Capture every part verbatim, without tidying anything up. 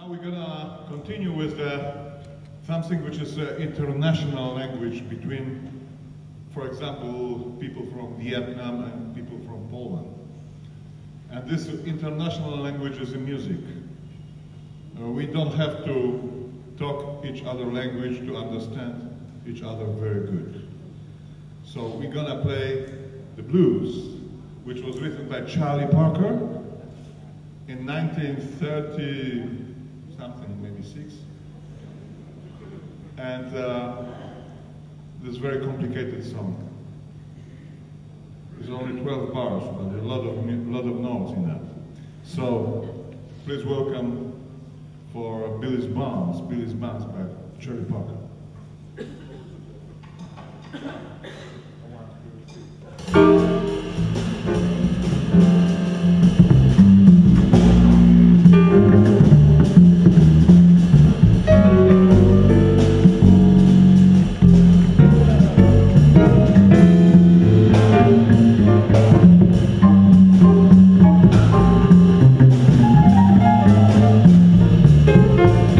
Now we're gonna continue with uh, something which is uh, international language between, for example, people from Vietnam and people from Poland. And this international language is in music. Uh, we don't have to talk each other language to understand each other very good. So we're gonna play the blues, which was written by Charlie Parker in nineteen thirty something, maybe six. And uh, this very complicated song. There's only twelve bars, but there's a lot of, a lot of notes in that. So please welcome for Billy's Bounce, Billy's Bounce by Charlie Parker.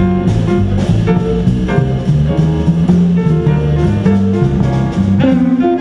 Thank you.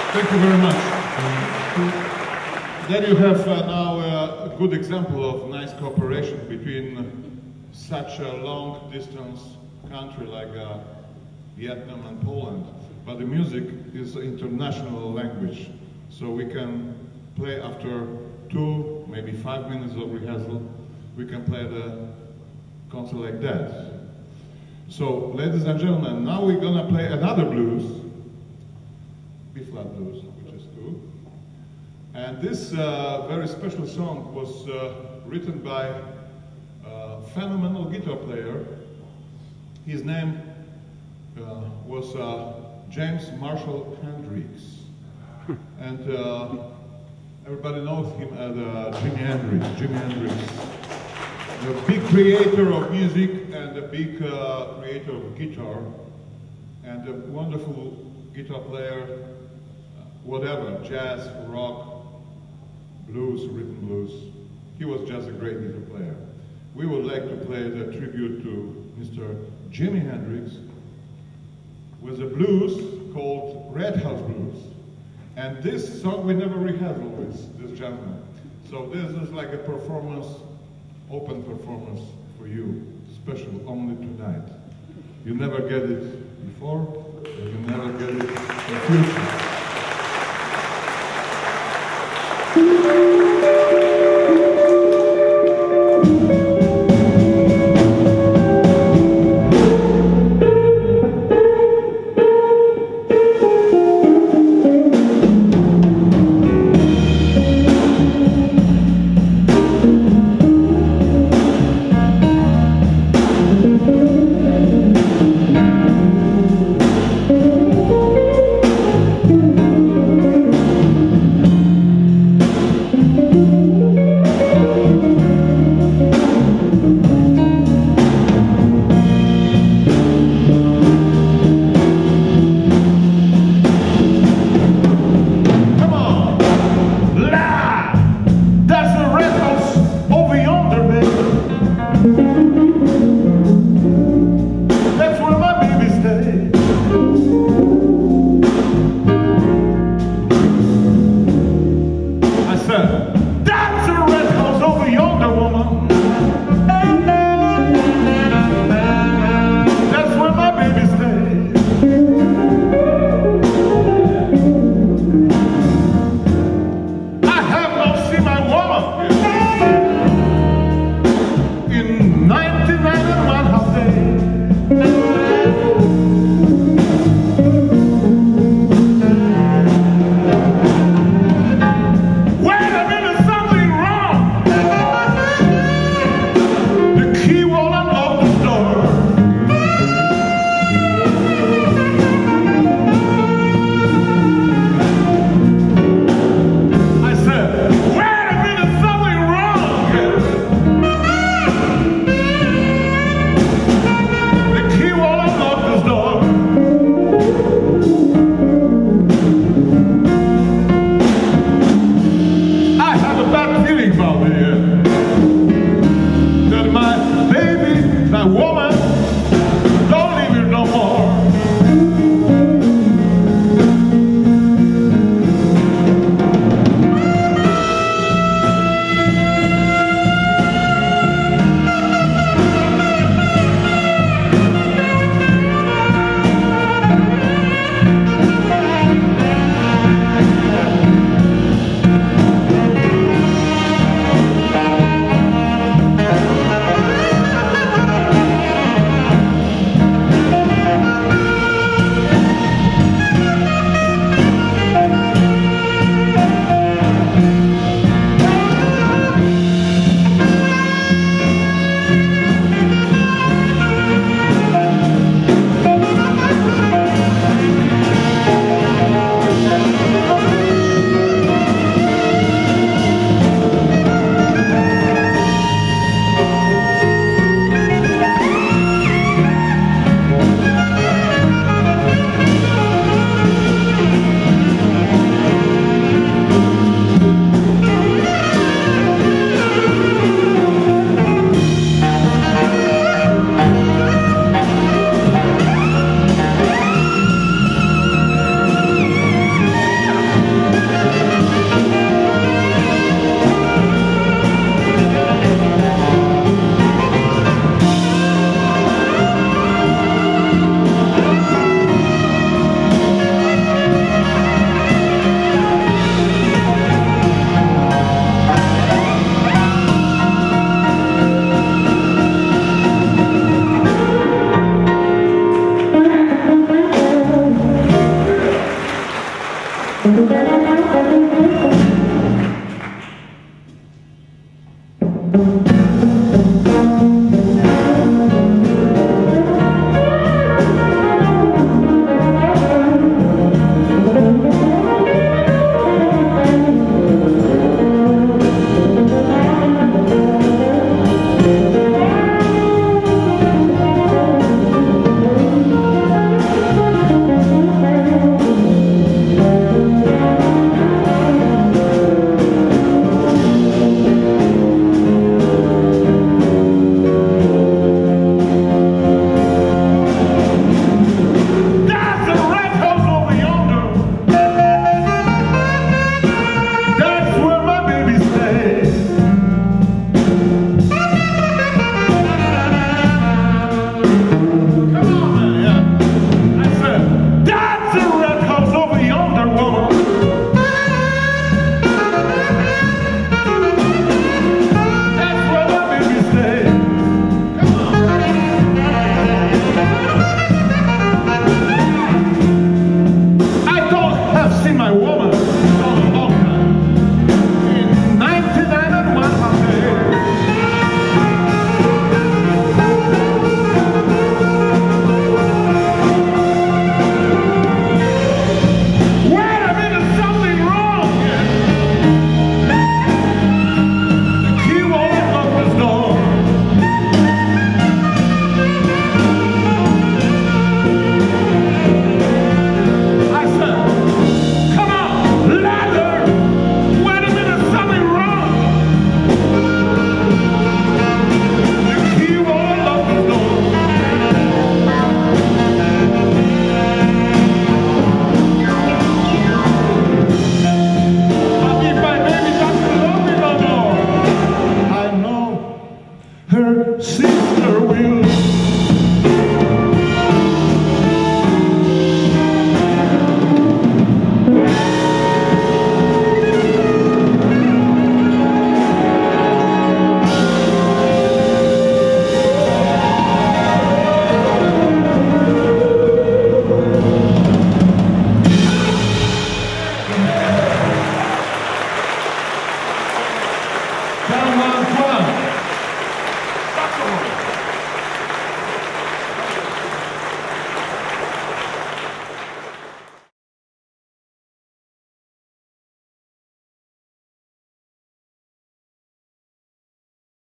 Thank you very much. Then you have uh, now uh, a good example of nice cooperation between such a long distance country like uh, Vietnam and Poland. But the music is international language, so we can play after two, maybe five minutes of rehearsal, we can play the concert like that. So, ladies and gentlemen, now we're gonna play another blues, B-flat blues, which is cool. And this uh, very special song was uh, written by a phenomenal guitar player. His name uh, was uh, James Marshall Hendrix. And uh, everybody knows him as uh, Jimi Hendrix. Jimi Hendrix, the big creator of music and a big uh, creator of guitar, and a wonderful guitar player, uh, whatever, jazz, rock, blues, rhythm blues. He was just a great guitar player. We would like to play the tribute to Mister Jimi Hendrix with a blues called Red House Blues. And this song we never rehearsed with this gentleman. So this is like a performance, open performance for you, special only tonight. You never get it before, and you never get it in the future.